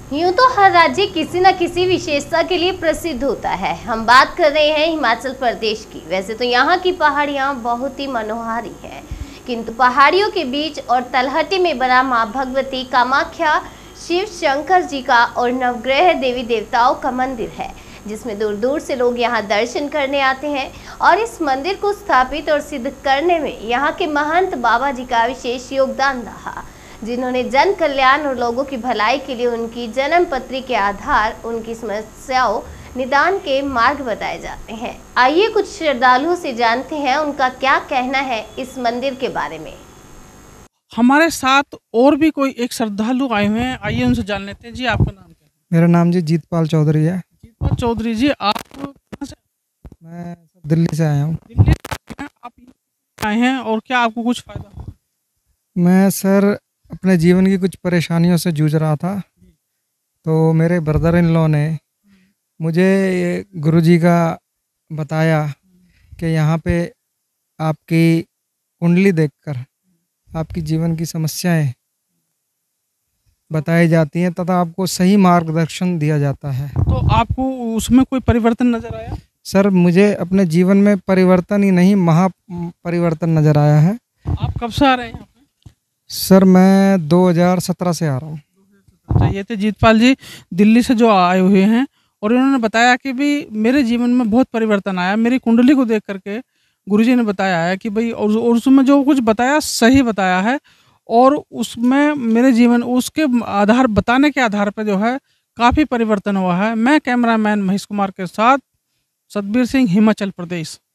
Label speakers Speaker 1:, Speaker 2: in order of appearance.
Speaker 1: यूं तो हर राज्य किसी न किसी विशेषता के लिए प्रसिद्ध होता है। हम बात कर रहे हैं हिमाचल प्रदेश की। वैसे तो यहाँ की पहाड़ियाँ बहुत ही मनोहारी हैं, किंतु पहाड़ियों के बीच और तलहटी में बना माँ भगवती कामाख्या, शिव शंकर जी का और नवग्रह देवी देवताओं का मंदिर है, जिसमें दूर दूर से लोग यहाँ दर्शन करने आते हैं। और इस मंदिर को स्थापित और सिद्ध करने में यहाँ के महंत बाबा जी का विशेष योगदान रहा, जिन्होंने जन कल्याण और लोगों की भलाई के लिए उनकी जन्म पत्री के आधार उनकी समस्याओं निदान के मार्ग बताए जाते हैं। आइए कुछ श्रद्धालुओं से जानते हैं उनका क्या कहना है इस मंदिर के बारे में।
Speaker 2: हमारे साथ और भी कोई एक श्रद्धालु आए हुए हैं, आइए उनसे जान लेते हैं। जी, आपका नाम क्या है?
Speaker 3: मेरा नाम जी जीतपाल चौधरी है।
Speaker 2: जीतपाल चौधरी जी, आप कहाँ से?
Speaker 3: मैं दिल्ली से आया हूँ।
Speaker 2: दिल्ली से हैं? आप आए हैं और क्या आपको कुछ फायदा हुआ?
Speaker 3: मैं सर अपने जीवन की कुछ परेशानियों से जूझ रहा था, तो मेरे ब्रदर इन लॉ ने मुझे ये गुरुजी का बताया कि यहाँ पे आपकी कुंडली देखकर आपकी जीवन की समस्याएं बताई जाती हैं तथा आपको सही मार्गदर्शन दिया जाता है।
Speaker 2: तो आपको उसमें कोई परिवर्तन नजर आया?
Speaker 3: सर मुझे अपने जीवन में परिवर्तन ही नहीं, महा परिवर्तन नज़र आया है।
Speaker 2: आप कब से आ रहे हैं यहाँ पे?
Speaker 3: सर मैं 2017 से आ रहा हूँ।
Speaker 2: अच्छा, ये थे जीतपाल जी दिल्ली से जो आए हुए हैं और इन्होंने बताया कि भाई मेरे जीवन में बहुत परिवर्तन आया। मेरी कुंडली को देख करके गुरुजी ने बताया है कि भाई और उसमें जो कुछ बताया सही बताया है, और उसमें मेरे जीवन उसके आधार बताने के आधार पर जो है काफ़ी परिवर्तन हुआ है। मैं कैमरामैन महेश कुमार के साथ सतबीर सिंह, हिमाचल प्रदेश।